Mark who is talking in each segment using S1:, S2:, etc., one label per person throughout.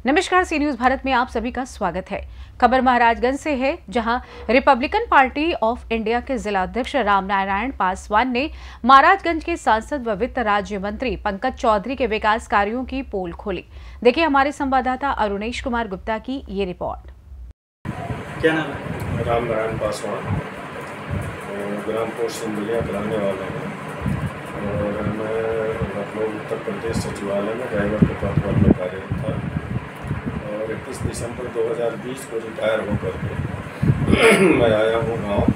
S1: नमस्कार, सी न्यूज भारत में आप सभी का स्वागत है। खबर महाराजगंज से है, जहां रिपब्लिकन पार्टी ऑफ इंडिया के जिला अध्यक्ष रामनारायण पासवान ने महाराजगंज के सांसद व वित्त राज्य मंत्री पंकज चौधरी के विकास कार्यों की पोल खोली। देखिए हमारे संवाददाता अरुणेश कुमार गुप्ता की ये रिपोर्ट।
S2: क्या नाम है?
S3: रामनारायण पासवान, ग्राम पोस्ट सिंधुलिया के रहने वाला हूँ और मैं लखनऊ उत्तर प्रदेश सचिवालय में ड्राइवर के पद पर में कार्यरत था और 31 दिसंबर 2020 को रिटायर होकर के मैं आया हूँ गांव।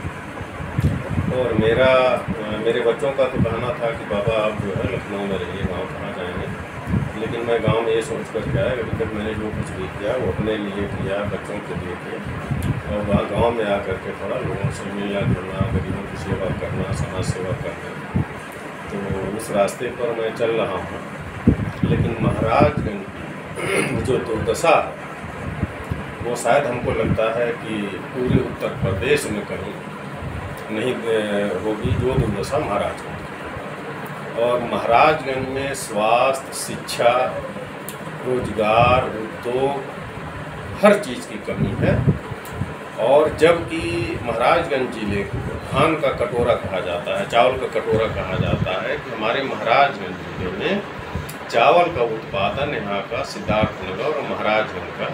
S3: और मेरे बच्चों का तो कहना था कि पापा आप जो है लखनऊ में रहिए, गांव कहाँ जाएंगे। लेकिन मैं गांव में ये सोच कर के आया कि जब मैंने जो कुछ भी किया वो अपने लिए किया, बच्चों के लिए किया और वहाँ गाँव में आकर के थोड़ा लोगों से मिलना जुलना, गरीबों की सेवा करना, समाज सेवा करना, तो उस रास्ते पर मैं चल रहा हूँ। लेकिन महाराजगंज की जो दुर्दशा है वो शायद हमको लगता है कि पूरे उत्तर प्रदेश में कहीं नहीं होगी जो दुर्दशा महाराजगंज की। और महाराजगंज में स्वास्थ्य, शिक्षा, रोजगार, उद्योग, हर चीज़ की कमी है। और जबकि महाराजगंज जिले को धान का कटोरा कहा जाता है, चावल का कटोरा कहा जाता है, कि हमारे महाराजगंज जिले में चावल का उत्पादन यहाँ का सिद्धार्थनगर और महाराजगंज का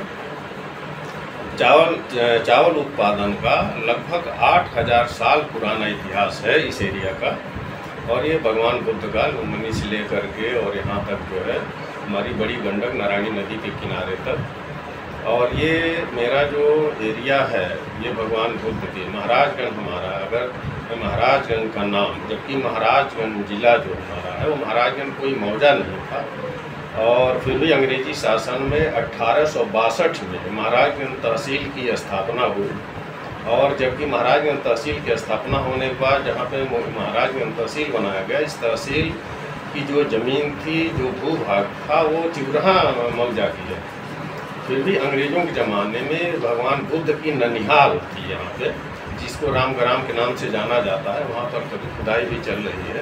S3: चावल उत्पादन का लगभग 8000 साल पुराना इतिहास है इस एरिया का। और ये भगवान बुद्ध का लुम्बिनी से लेकर के और यहाँ तक जो है हमारी बड़ी गंडक नारायणी नदी के किनारे तक। और ये मेरा जो एरिया है ये भगवान बुद्ध के महाराजगंज हमारा, अगर महाराजगंज का नाम, जबकि महाराजगंज जिला जो हमारा है वो महाराजगंज कोई मौजा नहीं था। और फिर भी अंग्रेजी शासन में 1862 में महाराजगंज तहसील की स्थापना हुई। और जबकि महाराजगंज तहसील की स्थापना होने के बाद जहाँ पे महाराजगंज तहसील बनाया गया, इस तहसील की जो ज़मीन थी, जो भूभाग था, वो चिवरहा मौजा की है। फिर भी अंग्रेज़ों के ज़माने में भगवान बुद्ध की ननिहाल थी यहाँ पे, जिसको रामग्राम के नाम से जाना जाता है। वहाँ पर कभी खुदाई भी चल रही है।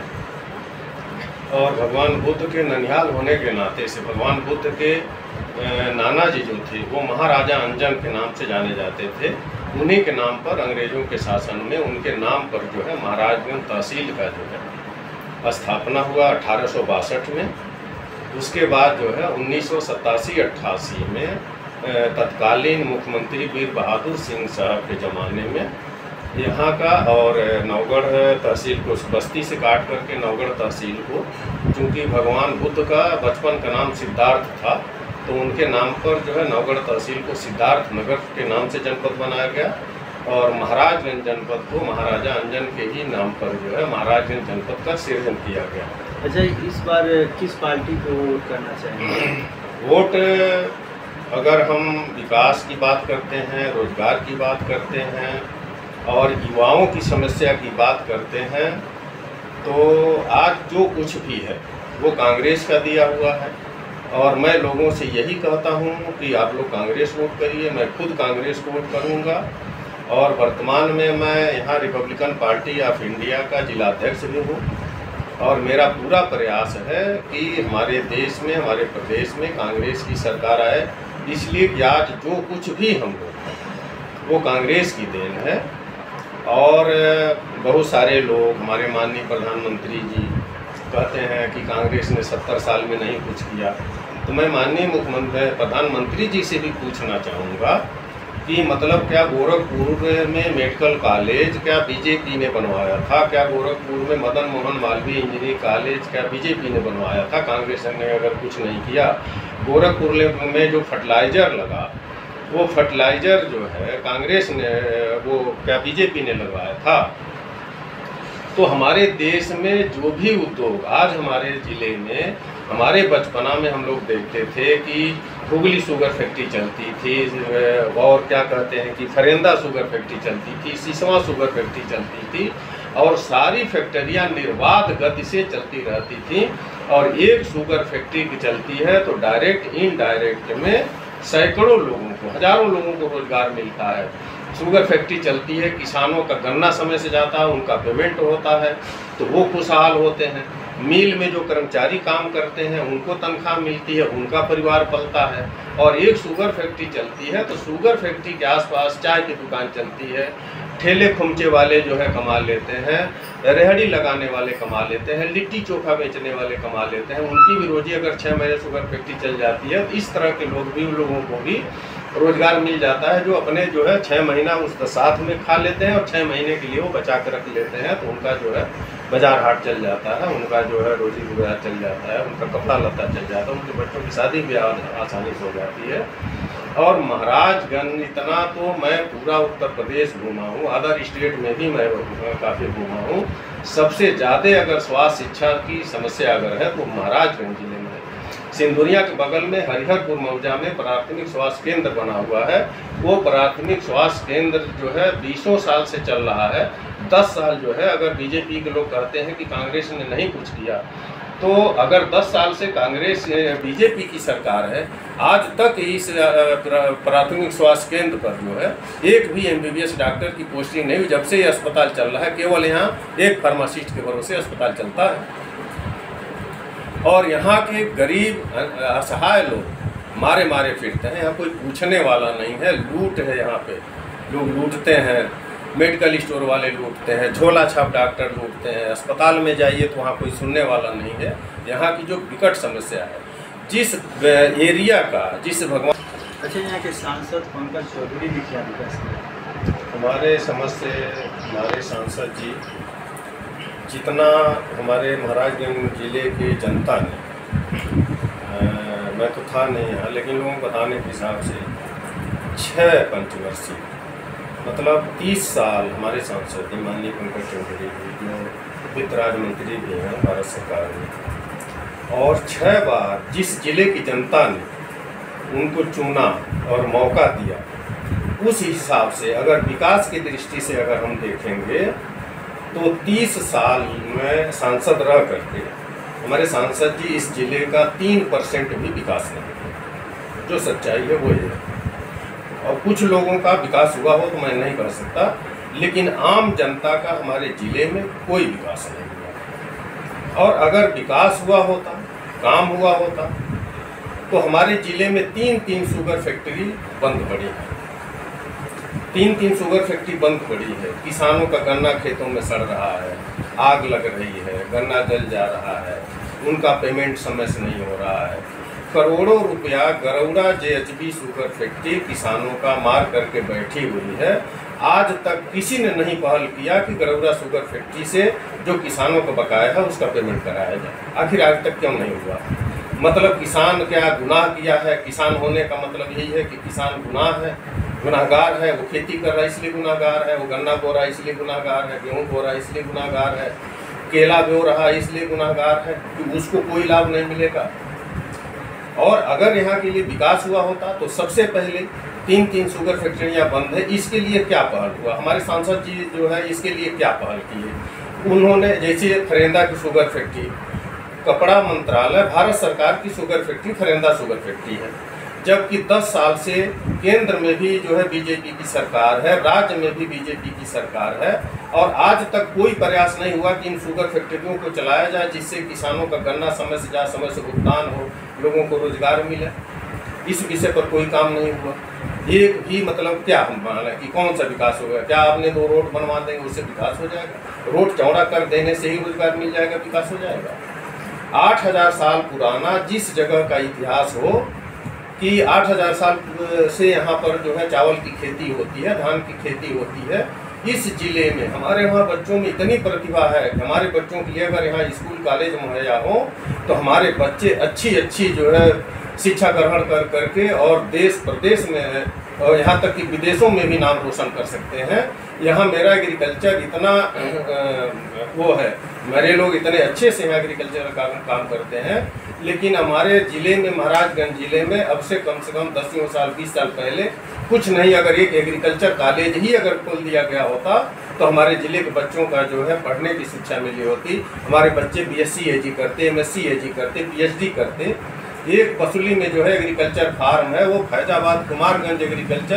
S3: और भगवान बुद्ध के ननिहाल होने के नाते से भगवान बुद्ध के नाना जी जो थे वो महाराजा अंजन के नाम से जाने जाते थे। उन्हीं के नाम पर अंग्रेज़ों के शासन में उनके नाम पर जो है महाराजगंज तहसील का जो है स्थापना हुआ 1862 में। उसके बाद जो है 1987-88 में तत्कालीन मुख्यमंत्री वीर बहादुर सिंह साहब के ज़माने में यहाँ का और नवगढ़ तहसील को, बस्ती से काट करके नवगढ़ तहसील को, चूँकि भगवान बुद्ध का बचपन का नाम सिद्धार्थ था तो उनके नाम पर जो है नवगढ़ तहसील को सिद्धार्थ नगर के नाम से जनपद बनाया गया। और महाराजगंज जनपद को महाराजा अंजन के ही नाम पर जो है महाराजगंज जनपद का सृजन किया गया।
S2: अच्छा, इस बार किस पार्टी को वोट करना चाहेंगे?
S3: वोट अगर हम विकास की बात करते हैं, रोजगार की बात करते हैं और युवाओं की समस्या की बात करते हैं, तो आज जो कुछ भी है वो कांग्रेस का दिया हुआ है। और मैं लोगों से यही कहता हूँ कि आप लोग कांग्रेस वोट करिए। मैं खुद कांग्रेस को वोट करूँगा और वर्तमान में मैं यहाँ रिपब्लिकन पार्टी ऑफ इंडिया का जिला अध्यक्ष भी हूँ। और मेरा पूरा प्रयास है कि हमारे देश में, हमारे प्रदेश में कांग्रेस की सरकार आए, इसलिए कि आज जो कुछ भी हम लोग वो कांग्रेस की देन है। और बहुत सारे लोग, हमारे माननीय प्रधानमंत्री जी कहते हैं कि कांग्रेस ने 70 साल में नहीं कुछ किया। तो मैं माननीय मुख्यमंत्री प्रधानमंत्री जी से भी पूछना चाहूँगा कि मतलब क्या गोरखपुर में मेडिकल कॉलेज क्या बीजेपी ने बनवाया था? क्या गोरखपुर में मदन मोहन मालवीय इंजीनियरिंग कॉलेज क्या बीजेपी ने बनवाया था? कांग्रेस ने अगर कुछ नहीं किया। गोरखपुर में जो फर्टिलाइज़र लगा वो फर्टिलाइज़र जो है कांग्रेस ने, वो क्या बीजेपी ने लगवाया था? तो हमारे देश में जो भी उद्योग आज हमारे ज़िले में, हमारे बचपना में हम लोग देखते थे कि हुगली शुगर फैक्ट्री चलती थी और क्या कहते हैं कि फरेंदा शुगर फैक्ट्री चलती थी, सिसवा शुगर फैक्ट्री चलती थी और सारी फैक्ट्रियाँ निर्बाध गति से चलती रहती थी। और एक शुगर फैक्ट्री की चलती है तो डायरेक्ट इनडायरेक्ट में सैकड़ों लोगों को, हजारों लोगों को रोजगार मिलता है। शुगर फैक्ट्री चलती है, किसानों का गन्ना समय से जाता है, उनका पेमेंट होता है तो वो खुशहाल होते हैं। मिल में जो कर्मचारी काम करते हैं उनको तनख्वाह मिलती है, उनका परिवार पलता है। और एक शुगर फैक्ट्री चलती है तो शुगर फैक्ट्री के आसपास चाय की दुकान चलती है, ठेले खुमचे वाले जो है कमा लेते हैं, रेहड़ी लगाने वाले कमा लेते हैं, लिट्टी चोखा बेचने वाले कमा लेते हैं। उनकी भी रोजी अगर 6 महीने शुगर फैक्ट्री चल जाती है तो इस तरह के लोग भी, उन लोगों को भी रोजगार मिल जाता है, जो अपने जो है 6 महीना उस साथ में खा लेते हैं और 6 महीने के लिए वो बचा कर रख लेते हैं। तो उनका जो है बाजार हाट चल जाता है, उनका जो है रोजी रोजगार चल जाता है, उनका कपड़ा लत्ता चल जाता है, उनके बच्चों की शादी ब्याह आसानी से हो जाती है। और महाराजगंज इतना तो मैं पूरा उत्तर प्रदेश घूमा हूँ, अदर स्टेट में भी मैं काफ़ी घूमा हूँ। सबसे ज़्यादा अगर स्वास्थ्य शिक्षा की समस्या अगर है तो महाराजगंज जिले में है। सिंधुरिया के बगल में हरिहरपुर मौजा में प्राथमिक स्वास्थ्य केंद्र बना हुआ है। वो प्राथमिक स्वास्थ्य केंद्र जो है 20 साल से चल रहा है। 10 साल जो है, अगर बीजेपी के लोग कहते हैं कि कांग्रेस ने नहीं कुछ किया, तो अगर 10 साल से कांग्रेस बीजेपी की सरकार है, आज तक इस प्राथमिक स्वास्थ्य केंद्र पर जो है एक भी MBBS डॉक्टर की पोस्टिंग नहीं हुई। जब से ये अस्पताल चल रहा है केवल यहाँ एक फार्मासिस्ट के भरोसे अस्पताल चलता है। और यहाँ के गरीब असहाय लोग मारे मारे फिरते हैं, यहाँ कोई पूछने वाला नहीं है। लूट है, यहाँ पे लोग लूटते हैं, मेडिकल स्टोर वाले लूटते हैं, झोला छाप डॉक्टर लूटते हैं, अस्पताल में जाइए तो वहाँ कोई सुनने वाला नहीं है। यहाँ की जो विकट समस्या है, जिस एरिया का, जिस भगवान।
S2: अच्छा, यहाँ के सांसद पंकज चौधरी भी क्या विकास किया?
S3: हमारे समझ से हमारे सांसद जी जितना हमारे महाराजगंज जिले की जनता ने, मैं तो था नहीं यहाँ, लेकिन लोगों को बताने के हिसाब से 6 पंचवर्षीय मतलब 30 साल हमारे सांसद माननीय पंकज चौधरी जी, जो वित्त राज्य मंत्री भी हैं भारत सरकार में, और 6 बार जिस जिले की जनता ने उनको चुना और मौका दिया, उस हिसाब से अगर विकास की दृष्टि से अगर हम देखेंगे तो 30 साल में सांसद रह करके हमारे सांसद जी इस जिले का 3% भी विकास नहीं किया। जो सच्चाई है वो ये है। और कुछ लोगों का विकास हुआ हो तो मैं नहीं कह सकता, लेकिन आम जनता का हमारे जिले में कोई विकास नहीं हुआ। और अगर विकास हुआ होता, काम हुआ होता, तो हमारे जिले में 3 शुगर फैक्ट्री बंद पड़ी है। 3 शुगर फैक्ट्री बंद पड़ी है। किसानों का गन्ना खेतों में सड़ रहा है, आग लग रही है, गन्ना जल जा रहा है, उनका पेमेंट समय से नहीं हो रहा है। करोड़ों रुपया गरौड़ा JHB शुगर फैक्ट्री किसानों का मार करके बैठी हुई है। आज तक किसी ने नहीं पहल किया कि गरौड़ा शुगर फैक्ट्री से जो किसानों का बकाया है उसका पेमेंट कराया जाए। आखिर आज तक क्यों नहीं हुआ? मतलब किसान क्या गुनाह किया है? किसान होने का मतलब यही है कि किसान गुनाह है, गुनाहगार है। वो खेती कर रहा है इसलिए गुनाहगार है, वो गन्ना बो रहा है इसलिए गुनाहगार है, गेहूँ बो रहा है इसलिए गुनाहगार है, केला बो रहा है इसलिए गुनाहगार है कि उसको कोई लाभ नहीं मिलेगा। और अगर यहाँ के लिए विकास हुआ होता तो सबसे पहले 3 शुगर फैक्ट्रियाँ बंद है, इसके लिए क्या पहल हुआ? हमारे सांसद जी जो है इसके लिए क्या पहल किए? उन्होंने जैसे फरेंदा की शुगर फैक्ट्री, कपड़ा मंत्रालय भारत सरकार की sugar factory Pharenda sugar factory है, जबकि 10 साल से केंद्र में भी जो है बीजेपी की सरकार है, राज्य में भी बीजेपी की सरकार है, और आज तक कोई प्रयास नहीं हुआ कि इन शुगर फैक्ट्रियों को चलाया जाए जिससे किसानों का गन्ना समय से जा, समय से भुगतान हो, लोगों को रोजगार मिले। इस विषय पर कोई काम नहीं हुआ। एक भी मतलब क्या हम मान कि कौन सा विकास होगा? क्या आपने 2 रोड बनवा देंगे उससे विकास हो जाएगा? रोड चौड़ा कर देने से ही रोजगार मिल जाएगा, विकास हो जाएगा? 8000 साल पुराना जिस जगह का इतिहास हो कि 8000 साल से यहाँ पर जो है चावल की खेती होती है, धान की खेती होती है, इस जिले में हमारे यहाँ बच्चों में इतनी प्रतिभा है कि हमारे बच्चों के लिए अगर यहाँ स्कूल कॉलेज मुहैया हो तो हमारे बच्चे अच्छी जो है शिक्षा ग्रहण कर करके और देश प्रदेश में और यहाँ तक कि विदेशों में भी नाम रोशन कर सकते हैं। यहाँ मेरा एग्रीकल्चर इतना वो है, मेरे लोग इतने अच्छे से यहाँ एग्रीकल्चर का काम करते हैं, लेकिन हमारे ज़िले में, महाराजगंज ज़िले में अब से कम 10 साल 20 साल पहले कुछ नहीं, अगर एक एग्रीकल्चर कॉलेज ही अगर खोल दिया गया होता तो हमारे ज़िले के बच्चों का जो है पढ़ने की शिक्षा मिली होती। हमारे बच्चे BSc AG करते, MSc AG करते, PhD करते। एक पसुली में जो है एग्रीकल्चर फार्म है, वो फैजाबाद कुमारगंज एग्रीकल्चर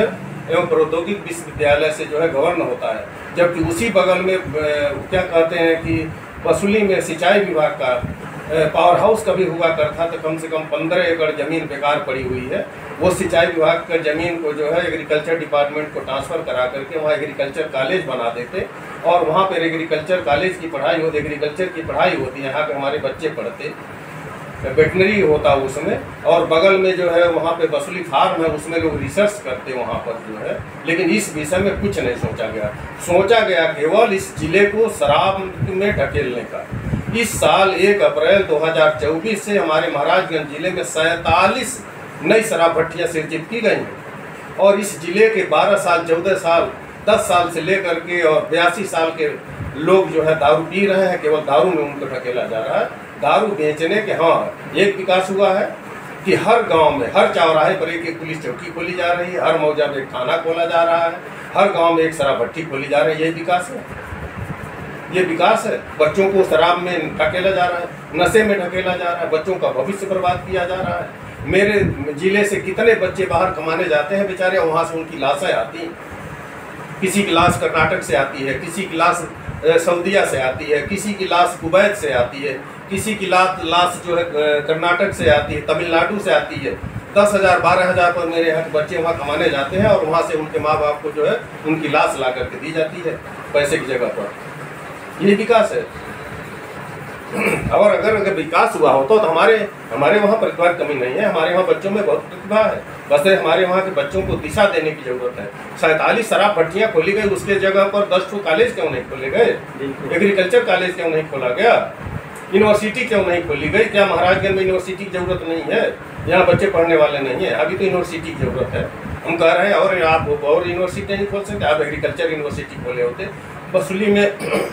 S3: एवं प्रौद्योगिक विश्वविद्यालय से जो है गवर्न होता है, जबकि उसी बगल में क्या कहते हैं कि वसूली में सिंचाई विभाग का पावर हाउस कभी हुआ करता, तो कम से कम 15 एकड़ ज़मीन बेकार पड़ी हुई है। वो सिंचाई विभाग का ज़मीन को जो है एग्रीकल्चर डिपार्टमेंट को ट्रांसफ़र करा करके वहाँ एग्रीकल्चर कॉलेज बना देते और वहाँ पर एग्रीकल्चर कॉलेज की पढ़ाई होती, एग्रीकल्चर की पढ़ाई होती है, यहाँ के हमारे बच्चे पढ़ते, वेटनरी होता उसमें, और बगल में जो है वहाँ पे वसूली फार्म है, उसमें लोग रिसर्च करते वहाँ पर जो है। लेकिन इस विषय में कुछ नहीं सोचा गया। सोचा गया केवल इस जिले को शराब में ढकेलने का। इस साल 1 अप्रैल 2024 से हमारे महाराजगंज जिले में 47 नई शराब भट्टियाँ सृजित की गई हैं और इस जिले के 12 साल 14 साल 10 साल से लेकर के और 82 साल के लोग जो है दारू पी रहे हैं। केवल दारू में उनको ढकेला जा रहा है। दारू बेचने के एक विकास हुआ है कि हर गांव में, हर चौराहे पर एक पुलिस चौकी खोली जा रही है, हर मौजा में एक थाना खोला जा रहा है, हर गांव में एक शराब भट्टी खोली जा रही है। ये विकास है, ये विकास है। बच्चों को शराब में ढकेला जा रहा है, नशे में ढकेला जा रहा है, बच्चों का भविष्य बर्बाद किया जा रहा है। मेरे जिले से कितने बच्चे बाहर कमाने जाते हैं बेचारे, वहाँ से उनकी लाशें आती हैं। किसी की लाश कर्नाटक से आती है, किसी की लाश सऊदीया से आती है, किसी की लाश कुवैत से आती है, किसी की लाश जो है कर्नाटक से आती है, तमिलनाडु से आती है। 10,000 12,000 पर मेरे यहाँ के बच्चे वहाँ कमाने जाते हैं और वहाँ से उनके माँ बाप को जो है उनकी लाश ला करके दी जाती है पैसे की जगह पर। ये विकास है। और अगर विकास हुआ होता तो हमारे वहाँ प्रतिभा की कमी नहीं है। हमारे वहाँ बच्चों में बहुत प्रतिभा है, बस हमारे वहाँ के बच्चों को दिशा देने की जरूरत है। 47 शराब भट्टियाँ खोली गई, उसके जगह पर 10 कॉलेज क्यों नहीं खोले गए? एग्रीकल्चर कॉलेज क्यों नहीं खोला गया? यूनिवर्सिटी क्यों नहीं खोली गई? क्या महाराजगंज में यूनिवर्सिटी की जरूरत नहीं है? यहाँ बच्चे पढ़ने वाले नहीं है? अभी तो यूनिवर्सिटी की जरूरत है। हम कह रहे हैं और आप और यूनिवर्सिटी नहीं खोल सकते, आप एग्रीकल्चर यूनिवर्सिटी खोले होते। वसूली में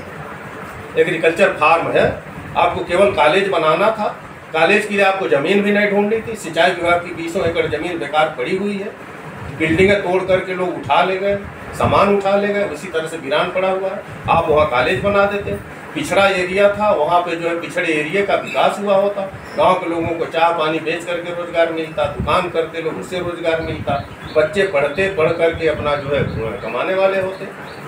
S3: एग्रीकल्चर फार्म है, आपको केवल कॉलेज बनाना था। कॉलेज के लिए आपको ज़मीन भी नहीं ढूंढनी थी। सिंचाई विभाग की 20 एकड़ ज़मीन बेकार पड़ी हुई है। बिल्डिंगें तोड़ करके लोग उठा ले गए, सामान उठा ले गए, उसी तरह से वीरान पड़ा हुआ है। आप वहाँ कॉलेज बना देते। पिछड़ा एरिया था, वहाँ पे जो है पिछड़े एरिया का विकास हुआ होता। गांव के लोगों को चाय पानी बेच करके रोजगार मिलता, दुकान करते लोग उससे रोजगार मिलता, बच्चे पढ़ करके अपना जो है कमाने वाले होते।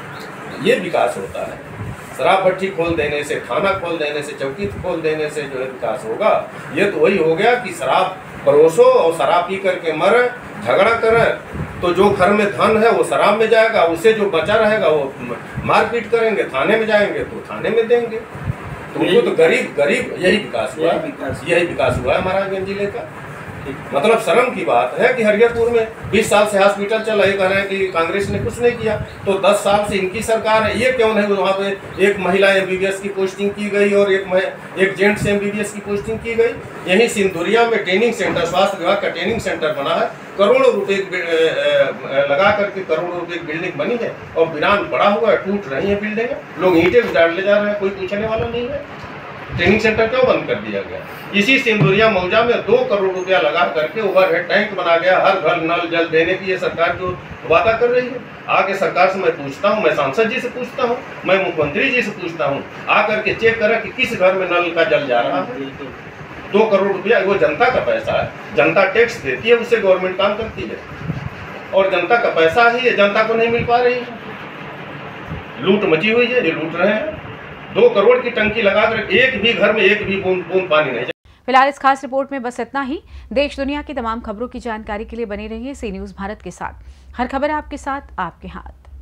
S3: ये विकास होता है। शराब भट्टी खोल देने से, थाना खोल देने से, चौकी खोल देने से जो है विकास होगा? ये तो वही हो गया कि शराब परोसो और शराब पी करके मरे, झगड़ा करें, तो जो घर में धन है वो शराब में जाएगा, उससे जो बचा रहेगा वो मारपीट करेंगे, थाने में जाएंगे तो थाने में देंगे। तो वो तो गरीब यही विकास हुआ, यही विकास हुआ है महाराजगंज जिले का। मतलब शर्म की बात है कि हरिहरपुर में 20 साल से हॉस्पिटल चल रहे, कह रहे हैं कि कांग्रेस ने कुछ नहीं किया, तो 10 साल से इनकी सरकार है। ये क्यों नहीं वहाँ पे एक महिला MBBS की पोस्टिंग की गई और एक जेंट्स MBBS की पोस्टिंग की गई? यहीं सिंधुरिया में ट्रेनिंग सेंटर, स्वास्थ्य विभाग का ट्रेनिंग सेंटर बना है, करोड़ों रुपए लगा करके करोड़ों रुपए की बिल्डिंग बनी है और वीरान पड़ा हुआ है, टूट रही है बिल्डिंग, लोग ईंटें उजाड़ ले जा रहे हैं, कोई पूछने वाला नहीं है। ट्रेनिंग सेंटर क्यों बंद कर दिया गया? इसी सिंधुरिया मौजा में 2 करोड़ रुपया लगा करके ओवरहेड टैंक बना गया, हर घर नल जल देने की ये सरकार जो वादा कर रही है। आके सरकार से मैं पूछता हूँ, मैं सांसद जी से पूछता हूँ, मैं मुख्यमंत्री जी से पूछता हूँ, आकर के चेक करें कि किस घर में नल का जल जा रहा है। 2 करोड़ रुपया वो जनता का पैसा है, जनता टैक्स देती है, उससे गवर्नमेंट काम करती है और जनता का पैसा ही है, जनता को नहीं मिल पा रही है। लूट मची हुई है, ये लूट रहे हैं। 2 करोड़ की टंकी लगाकर एक भी घर में एक भी बूंद पानी नहीं।
S1: फिलहाल इस खास रिपोर्ट में बस इतना ही। देश दुनिया की तमाम खबरों की जानकारी के लिए बने रहिए सी न्यूज़ भारत के साथ। हर खबर आपके साथ, आपके हाथ।